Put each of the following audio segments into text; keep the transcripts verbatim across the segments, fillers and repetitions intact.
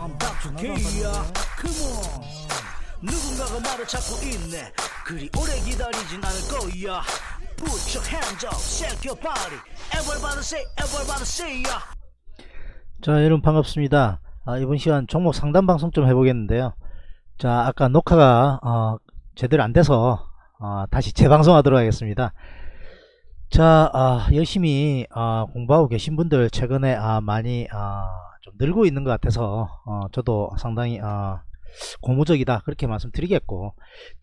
I'm 닥터 K야. Come on. 누군가가 나를 찾고 있네. 그리 오래 기다리진 않을 거야. Put your hands up, shake your body. Everybody say, everybody say ya. 자, 여러분 반갑습니다. 아, 이번 시간 종목 상담 방송 좀 해보겠는데요. 자, 아까 녹화가 어, 제대로 안 돼서 어, 다시 재방송하도록 하겠습니다. 자, 아, 열심히 아, 공부하고 계신 분들 최근에 아, 많이 아, 좀 늘고 있는 것 같아서 어, 저도 상당히 아, 고무적이다 그렇게 말씀드리겠고,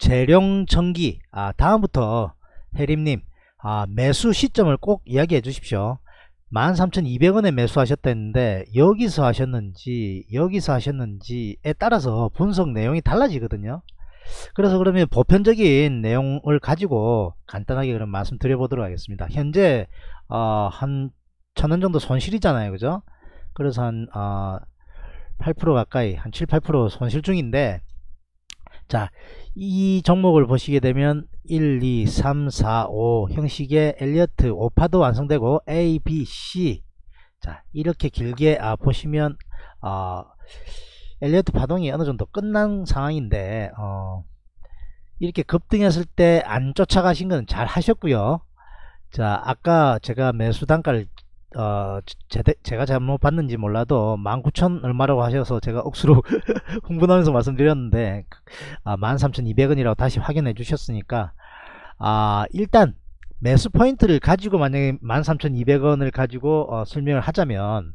재룡전기 아, 다음부터 해림님 아, 매수 시점을 꼭 이야기해 주십시오. 만 삼천이백 원에 매수하셨다 했는데 여기서 하셨는지 여기서 하셨는지에 따라서 분석 내용이 달라지거든요. 그래서 그러면 보편적인 내용을 가지고 간단하게 그럼 말씀드려 보도록 하겠습니다. 현재 어, 한 천 원 정도 손실이잖아요, 그죠? 그래서 한 어, 팔 퍼센트 가까이 한 칠, 팔 퍼센트 손실 중인데, 자, 이 종목을 보시게 되면 일, 이, 삼, 사, 오 형식의 엘리어트 오 파도 완성되고 A, B, C, 자 이렇게 길게 아, 보시면 어, 엘리어트 파동이 어느정도 끝난 상황인데 어, 이렇게 급등했을 때 안 쫓아가신 건 잘 하셨고요. 자, 아까 제가 매수 단가를 어, 제, 제가 잘못 봤는지 몰라도 만 구천 얼마라고 하셔서 제가 억수로 흥분하면서 말씀드렸는데 아, 만 삼천이백 원이라고 다시 확인해 주셨으니까 아, 일단 매수 포인트를 가지고 만약에 만 삼천이백 원을 가지고 어, 설명을 하자면,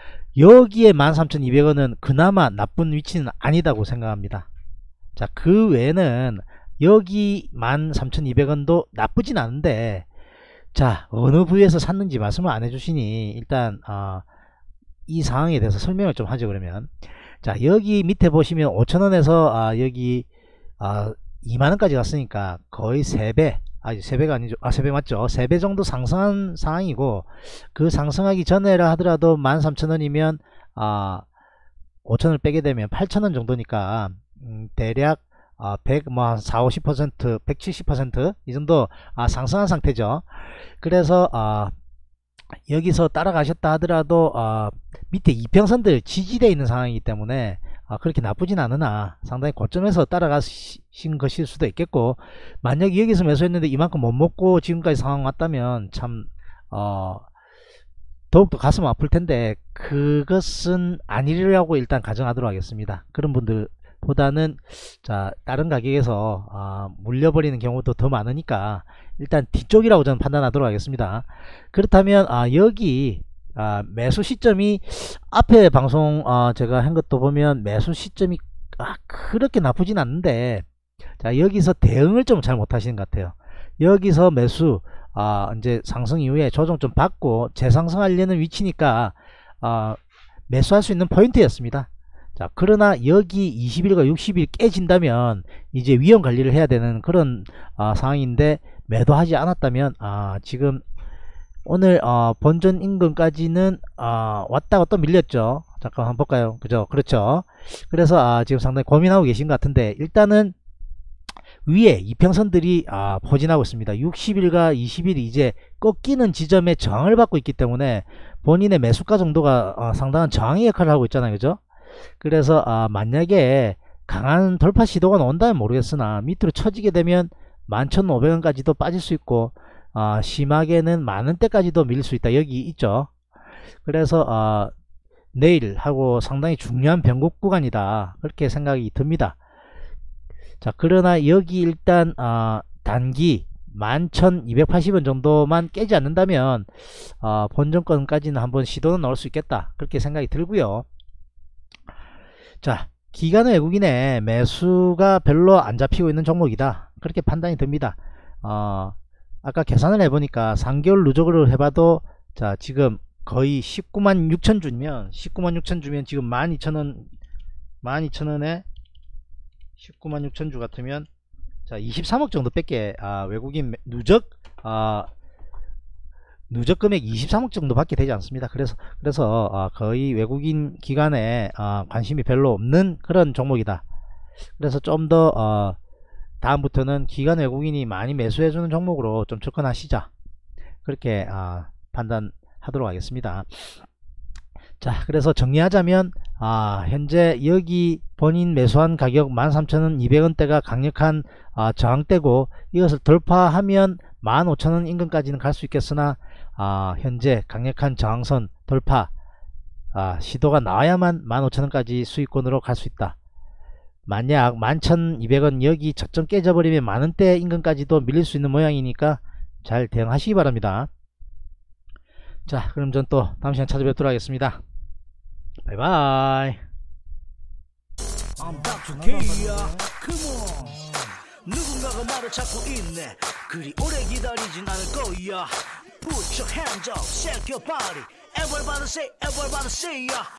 여기에 만 삼천이백 원은 그나마 나쁜 위치는 아니다고 생각합니다. 자, 그 외에는 여기 만 삼천이백 원도 나쁘진 않은데, 자, 어느 부위에서 샀는지 말씀을 안 해주시니 일단 어, 이 상황에 대해서 설명을 좀 하죠. 그러면 자, 여기 밑에 보시면 오천 원에서 아, 여기 아, 이만 원까지 갔으니까 거의 세 배, 아니 세 배가 아니죠, 아 세 배 맞죠, 세 배 정도 상승한 상황이고, 그 상승하기 전에라 하더라도 만 삼천 원이면 아, 오천 원을 빼게 되면 팔천 원 정도니까 음, 대략 아, 백, 뭐, 한 사, 오십 퍼센트, 백칠십 퍼센트 이 정도 아, 상승한 상태죠. 그래서 아, 여기서 따라가셨다 하더라도 아, 밑에 이평선들 지지되어 있는 상황이기 때문에 아, 그렇게 나쁘진 않으나 상당히 고점에서 따라가신 것일 수도 있겠고, 만약에 여기서 매수했는데 이만큼 못 먹고 지금까지 상황 왔다면 참 어, 더욱더 가슴 아플 텐데, 그것은 아니라고 일단 가정하도록 하겠습니다. 그런 분들 보다는 자, 다른 가격에서 아, 물려버리는 경우도 더 많으니까 일단 뒤쪽이라고 저는 판단하도록 하겠습니다. 그렇다면 아, 여기 아, 매수 시점이 앞에 방송 아, 제가 한 것도 보면 매수 시점이 아, 그렇게 나쁘진 않는데, 자, 여기서 대응을 좀 잘 못하시는 것 같아요. 여기서 매수 아, 이제 상승 이후에 조정 좀 받고 재상승하려는 위치니까 아, 매수할 수 있는 포인트였습니다. 자, 그러나 여기 이십 일과 육십 일 깨진다면 이제 위험 관리를 해야 되는 그런 아, 상황인데, 매도하지 않았다면 아, 지금 오늘 어, 본전 임금까지는 어, 왔다가 또 밀렸죠. 잠깐 한번 볼까요? 그죠? 그렇죠. 그래서 아, 지금 상당히 고민하고 계신 것 같은데, 일단은 위에 이평선들이 아, 포진하고 있습니다. 육십 일과 이십 일이 이제 꺾이는 지점에 저항을 받고 있기 때문에 본인의 매수가 정도가 어, 상당한 저항의 역할을 하고 있잖아요, 그죠? 그래서 아, 만약에 강한 돌파 시도가 나온다면 모르겠으나 밑으로 쳐지게 되면 만 천오백 원까지도 빠질 수 있고 아, 심하게는 만원대까지도 밀릴 수 있다, 여기 있죠. 그래서 아, 내일 하고 상당히 중요한 변곡 구간이다 그렇게 생각이 듭니다. 자, 그러나 여기 일단 아, 단기 만 천이백팔십 원 정도만 깨지 않는다면 아, 본전권까지는 한번 시도는 나올 수 있겠다 그렇게 생각이 들고요. 자, 기관 외국인의 매수가 별로 안 잡히고 있는 종목이다 그렇게 판단이 듭니다. 어, 아까 계산을 해보니까 삼 개월 누적으로 해봐도 자, 지금 거의 십구만 육천 주면 십구만 육천 주면 지금 만 이천 원, 만 이천 원에 십구만 육천 주 같으면 자, 이십삼억 정도 밖에 아, 외국인 누적 아, 누적 금액 이십삼억 정도 밖에 되지 않습니다. 그래서 그래서 어, 거의 외국인 기관에 어, 관심이 별로 없는 그런 종목이다. 그래서 좀 더 어, 다음부터는 기관 외국인이 많이 매수해주는 종목으로 좀 접근하시자 그렇게 어, 판단하도록 하겠습니다. 자, 그래서 정리하자면 아, 현재 여기 본인 매수한 가격 만 삼천 원, 이백 원대가 강력한 아, 저항대고 이것을 돌파하면 만 오천 원 인근까지는 갈 수 있겠으나 아, 현재 강력한 저항선 돌파 아, 시도가 나와야만 만 오천 원까지 수익권으로 갈 수 있다. 만약 만 천이백 원 여기 저점 깨져버리면 만원대 인근까지도 밀릴 수 있는 모양이니까 잘 대응하시기 바랍니다. 자, 그럼 전 또 다음 시간에 찾아뵙도록 하겠습니다. 바이바이. I'm Doctor K야. Come on. 누군가가 나를 찾고 있네. 그리 오래 기다리진 않을 거야. Put your hands up, shake your body. Everybody say, everybody say, yeah.